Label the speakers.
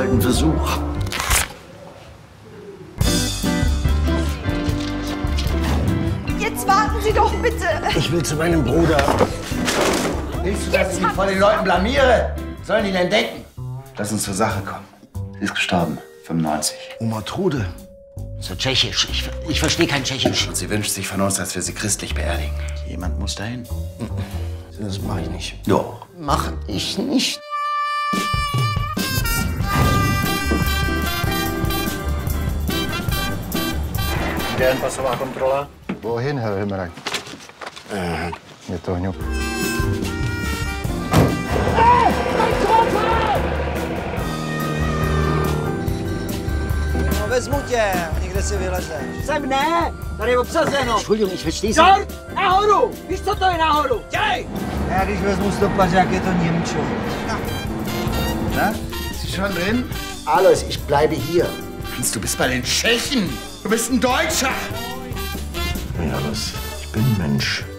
Speaker 1: erneuten Versuch.
Speaker 2: Jetzt warten Sie doch bitte.
Speaker 1: Ich will zu meinem Bruder.
Speaker 3: Willst du, dass ich mich vor den Leuten blamiere? Was sollen die denn denken? Lass uns zur Sache kommen. Sie ist gestorben, 95.
Speaker 1: Oma Trude.
Speaker 4: So tschechisch. Ich verstehe kein Tschechisch.
Speaker 3: Und sie wünscht sich von uns, dass wir sie christlich beerdigen.
Speaker 4: Jemand muss dahin.
Speaker 1: Das mache ich nicht.
Speaker 3: Doch.
Speaker 4: Mach ich nicht.
Speaker 5: Den, pasová kontrola.
Speaker 6: Wohin, Herr Himmerich? Je to hňup.
Speaker 7: No, vezmu tě, někde si vylezeš.
Speaker 4: Sem ne, tady je obsazeno. Entschuldigung, ich verstehe Sie.
Speaker 7: Dort, nahoru! Víš, co to je nahoru? Dělej! Já když vezmu stopař, jak je to Němčo.
Speaker 3: Na? Ist sie schon drin?
Speaker 1: Alois, ich bleibe hier.
Speaker 3: Hans, du bist bei den Tschechen. Du bist ein Deutscher.
Speaker 1: Ja, Alois, ich bin Mensch.